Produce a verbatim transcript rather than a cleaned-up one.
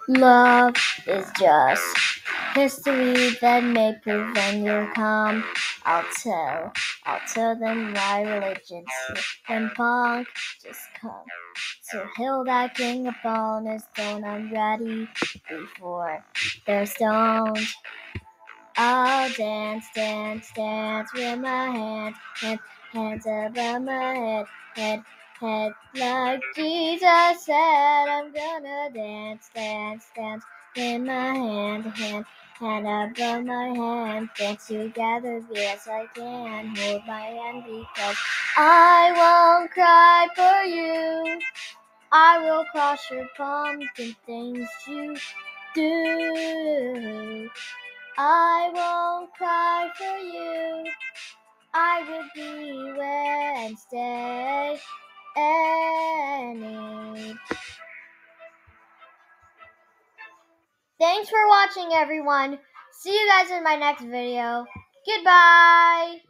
Love is just history that may prevent your calm. I'll tell, I'll tell them why religion's and punk just come to heal that king upon his throne. I'm ready before they're stoned. I'll dance, dance, dance with my hands, hands, hands above my head, head, head, like Jesus said. I'm gonna dance, dance, dance with my hand, hand, hand above my hand. Dance together, yes I can. Hold my hand because I won't cry for you. I will crush your pumpkin things you do. I won't cry for you. I will be Wednesday, Enid. Thanks for watching, everyone. See you guys in my next video. Goodbye.